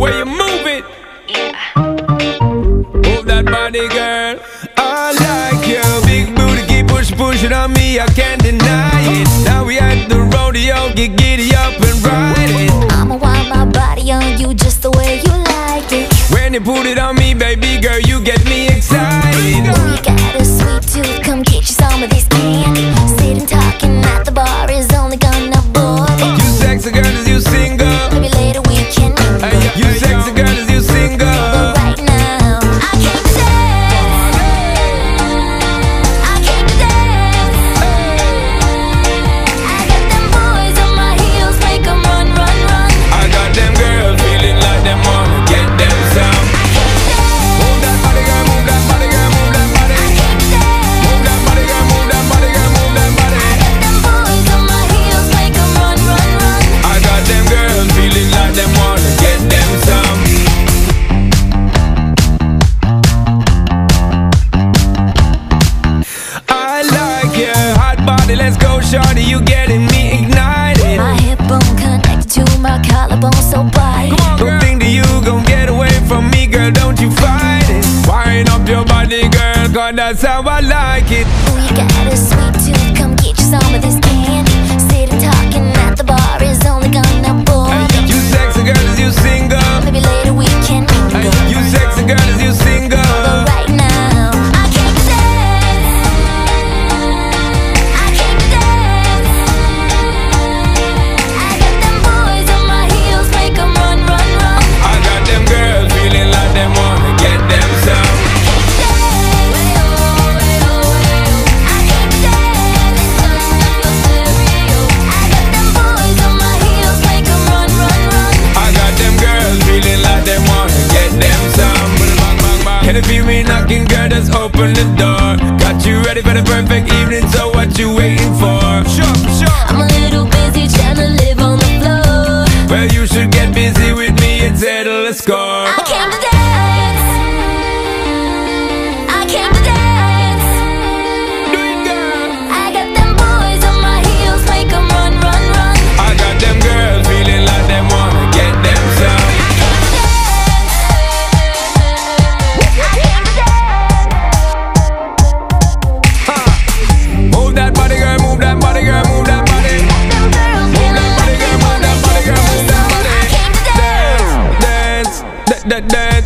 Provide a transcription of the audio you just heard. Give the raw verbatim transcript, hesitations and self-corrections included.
way you move it. Move that body, girl. I like you. Big booty, keep push, push it on me, I can't deny it. Now we at the rodeo, get giddy up and ride it. I'ma wind my body on you just the way you like it. When you put it on me, baby girl, you get me excited. Oh, you got a sweet tooth, come get you some of this candy. Sitting talking at the bar is only gonna bore me. You sexy girl, is you single? Maybe later we can mingle. Hey, you sexy girl, is you single? But right now, I came to dance. I came to dance. I got them boys on my heels, make them run, run, run. I got them girls feeling like them wanna get them some. Move that body, girl, move that body, girl, move that body. Move that body, girl, move that body, girl, move that body. I got them boys on my heels, make them run, run, run. I got them girls feeling like them wanna get them some. I like your hot body, let's go shorty, you getting me ignited. My hip bone connected to my collarbone, so bite. Don't think that you gon' get away from me, girl, don't you fight it. Wind up your body, girl, cause that's how I like it. Oh, you got a sweet tooth, come get you some of this candy. Sitting talking at the bar is only gonna bore me. Hey, you sexy girl, is you single? Maybe later we can mingle. Hey, you sexy girl, is you single? But right now, I came to dance. I came to dance. I got them boys on my heels, make them run, run, run. I got them girls feeling like them wanna get them some. Can you feel me knocking, girl, just open the door. Got you ready for the perfect evening, so what you waiting for? Sure, sure. I'm a little busy trying to live on the floor. Well, you should get busy with me and settle the score. I came to dance. I came to dance. Do it, girl. I got them boys on my heels, make them run, run, run. I got them girls feeling like them wanna get them some. Move that body, girl, move that body, girl, move that body. Move that body, girl, move that body, girl, move that body. Dance, dance, dance, dance.